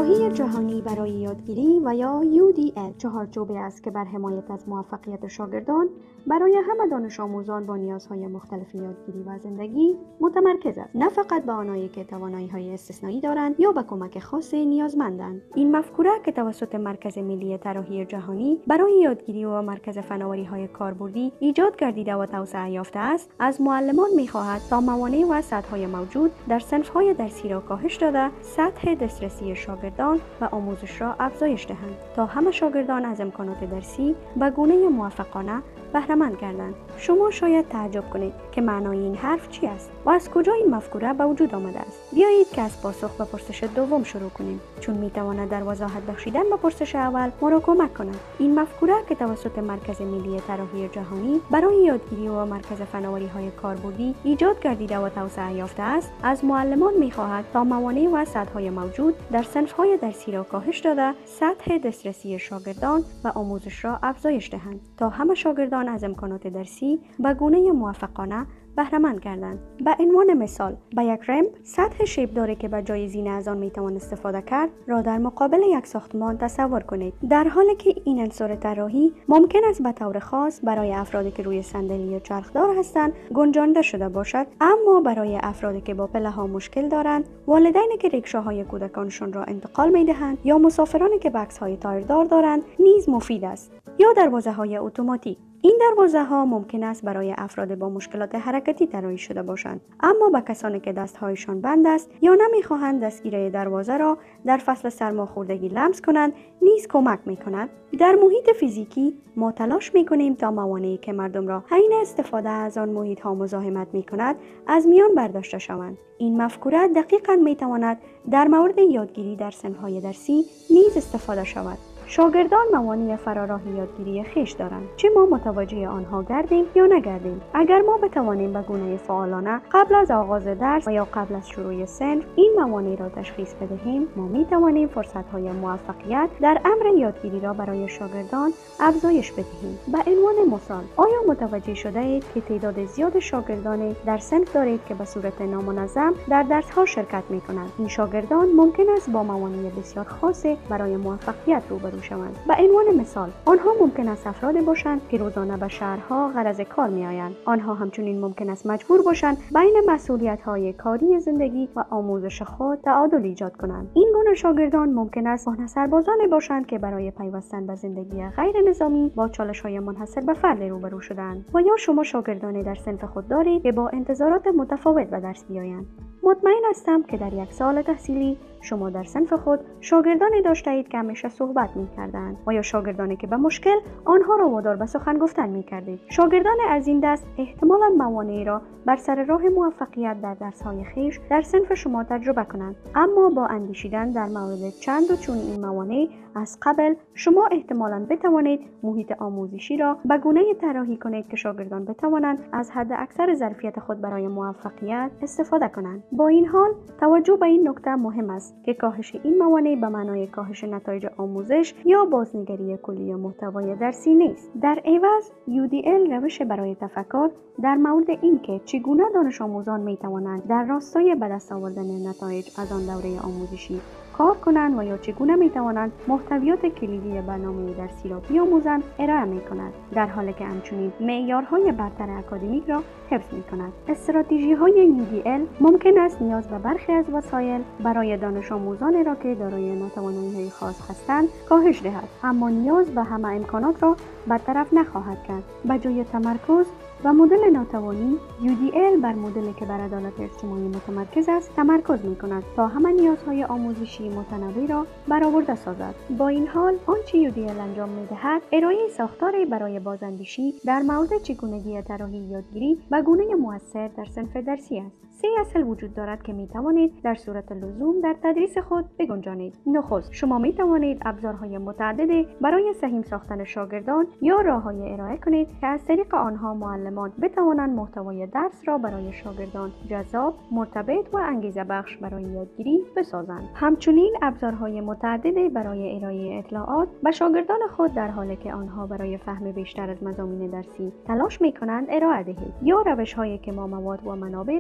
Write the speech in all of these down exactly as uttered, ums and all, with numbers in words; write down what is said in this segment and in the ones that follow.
طراحی جهانی برای یادگیری و یا یو دی ال چهارچوبی است که بر حمایت از موفقیت شاگردان برای همه دانش آموزان با نیازهای مختلف یادگیری و زندگی متمرکز است، نه فقط به آنهایی که توانایی‌های استثنایی دارند یا به کمک خاصی نیازمندند. این مفکوره که توسط مرکز ملی طراحی جهانی برای یادگیری و مرکز فناوری‌های کاربردی ایجاد گردیده و توسعه یافته است، از معلمان می‌خواهد تا موانع و سطح‌های موجود در صنف‌های درسی را کاهش داده، سطح دسترسی شاگردان و آموزش را افزایش دهند تا همه شاگردان از امکانات درسی به گونه موفقانه بهره مند گردند. شما شاید تعجب کنید که معنای این حرف چی است و از کجا این مفکوره به وجود آمده است. بیایید که از پاسخ به پرسش دوم شروع کنیم، چون میتواند در وضاحت بخشیدن به پرسش اول ما را کمک کند. این مفکوره که توسط مرکز ملی طراحی جهانی برای یادگیری و مرکز فناوری‌های کاربردی ایجاد گردیده و توسعه یافته است، از معلمان می‌خواهد تا موانع و سطح‌های موجود در صنف‌های درسی را کاهش داده، سطح دسترسی شاگردان و آموزش را افزایش دهند تا همه شاگردان از امکانات درسی به گونه موفقانه بهره مند گردند. به عنوان مثال، به یک رمپ، سطح شیبداری که به جای زینه از آن میتوان استفاده کرد را در مقابل یک ساختمان تصور کنید، در حالی که این عنصر طراحی ممکن است به طور خاص برای افرادی که روی صندلی چرخدار هستند گنجانده شده باشد، اما برای افرادی که با پله‌ها مشکل دارند، والدینی که ریکشاهای کودکانشان را انتقال میدهند یا مسافرانی که بکس‌های تایردار دارند نیز مفید است. یا دروازه‌های اتوماتیک. این دروازه ها ممکن است برای افراد با مشکلات حرکتی طراحی شده باشند، اما به کسانی که دستهایشان بند است یا نمیخواهند دستگیره دروازه را در فصل سرماخوردگی لمس کنند نیز کمک میکند. در محیط فیزیکی ما تلاش میکنیم تا موانعی که مردم را حین استفاده از آن محیط ها مزاحمت میکند از میان برداشته شوند. این مفکوره دقیقاً میتواند در مورد یادگیری در صنف‌های درسی نیز استفاده شود. شاگردان موانع فراراه یادگیری خویش دارند، چه ما متوجه آنها گردیم یا نگردیم. اگر ما بتوانیم به گونه فعالانه قبل از آغاز درس و یا قبل از شروع صنف این موانع را تشخیص بدهیم، ما می توانیم فرصت‌های موفقیت در امر یادگیری را برای شاگردان افزایش بدهیم. به عنوان مثال، آیا متوجه شده اید که تعداد زیاد شاگردانی در صنف دارید که به صورت نامنظم در درس‌ها شرکت می‌کنند؟ این شاگردان ممکن است با موانع بسیار خاصی برای موفقیت روبرو شوند. به عنوان مثال، آنها ممکن است افرادی باشند که روزانه به شهرها غرض کار میآیند. آنها همچنین ممکن است مجبور باشند بین مسئولیت‌های کاری زندگی و آموزش خود تعادل ایجاد کنند. این گونه شاگردان ممکن است راهنمایی باشند که برای پیوستن به زندگی غیر نظامی با چالش‌های منحصر به فرد روبرو شدند. و یا شما شاگردانی در صنف خود دارید که با انتظارات متفاوت به درس بیایند. مطمئن هستم که در یک سال تحصیلی شما در صنف خود شاگردانی داشته اید که همیشه صحبت می‌کردند و یا شاگردانی که به مشکل آنها را وادار به سخن گفتن می‌کردید. شاگردان از این دست احتمالاً موانعی را بر سر راه موفقیت در درس‌های خویش در صنف شما تجربه کنند، اما با اندیشیدن در مورد چند و چون این موانع از قبل شما احتمالاً بتوانید محیط آموزشی را به گونه‌ای طراحی کنید که شاگردان بتوانند از حد اکثر ظرفیت خود برای موفقیت استفاده کنند. با این حال توجه به این نکته مهم است که کاهش این موانع به معنای کاهش نتایج آموزش یا بازنگری کلی محتوای درسی نیست. در عوض یو دی ال روش برای تفکر در مورد اینکه چگونه دانش آموزان می توانند در راستای به دست آوردن نتایج از آن دوره آموزشی کار کنند و یا چگونه می توانند محتویات کلیدی برنامه درسی را بیاموزند ارائه می کند، در حالی که همچنین معیارهای برتر اکادمیک را حفظ می کند. استراتژی های یو دی ال ممکن است نیاز به برخی از وسایل برای دانش آموزان را که دارای ناتوانی‌های خاص هستند کاهش دهد، اما نیاز به همه امکانات را برطرف نخواهد کرد. به جای تمرکز و مدل ناتوانی، یو دی ال بر مدلی که بر عدالت اجتماعی متمرکز است تمرکز می کند تا همه نیازهای آموزشی متنوع را برآورده سازد. با این حال آنچه یو دی ال انجام می دهد ارائه ساختاری برای بازاندیشی در مورد چگونگی طراحی یادگیری و گونه مؤثر در صنف درسی است. سه اصل وجود دارد که می توانید در صورت لزوم در تدریس خود بگنجانید. نخست، شما می توانید ابزارهای متعددی برای سهیم ساختن شاگردان یا راههای ارائه کنید که از طریق آنها معلمان بتوانند محتوای درس را برای شاگردان جذاب، مرتبط و انگیزه بخش برای یادگیری بسازند. همچنین ابزارهای متعددی برای ارائه اطلاعات به شاگردان خود در حالی که آنها برای فهم بیشتر از مضامین درسی تلاش می کنند ارائه دهید، یا روش‌هایی که ما مواد و منابع را با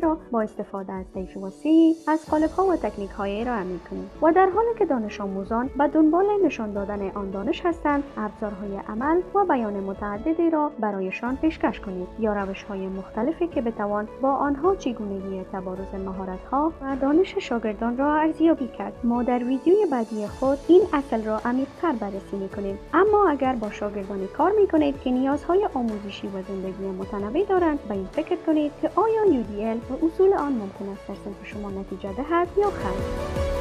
استفاده از طیف وسیع از قالب‌ها و تکنیک‌های ارائه می‌کنیم و در حالی که دانش آموزان به دنبال نشان دادن آن دانش هستند، ابزارهای عمل و بیان متعددی را برایشان پیشکش کنید یا روش‌های مختلفی که بتوان با آنها چگونگی تبارز مهارت‌ها و دانش شاگردان را ارزیابی کرد. ما در ویدیوی بعدی خود این اصل را عمیق‌تر بررسی می‌کنیم. اما اگر با شاگردانی کار می‌کنید که نیازهای آموزشی و زندگی متنوع دارند، به این فکر کنید که آیا یو دی ال و اصول آن ممکن است در صنف شما نتیجه دهد یا خیر.